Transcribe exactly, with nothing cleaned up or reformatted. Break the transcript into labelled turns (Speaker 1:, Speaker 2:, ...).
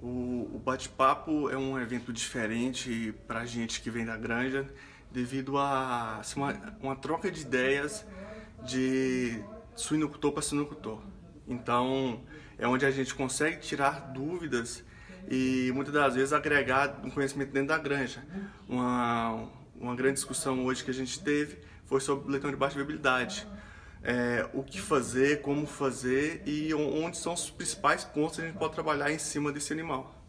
Speaker 1: O, o bate-papo é um evento diferente para a gente que vem da granja, devido a ser uma, uma troca de ideias de suinocultor para suinocultor. Então, é onde a gente consegue tirar dúvidas e muitas das vezes agregar um conhecimento dentro da granja. Uma, uma grande discussão hoje que a gente teve foi sobre leitão de baixa viabilidade. É, o que fazer, como fazer e onde são os principais pontos que a gente pode trabalhar em cima desse animal.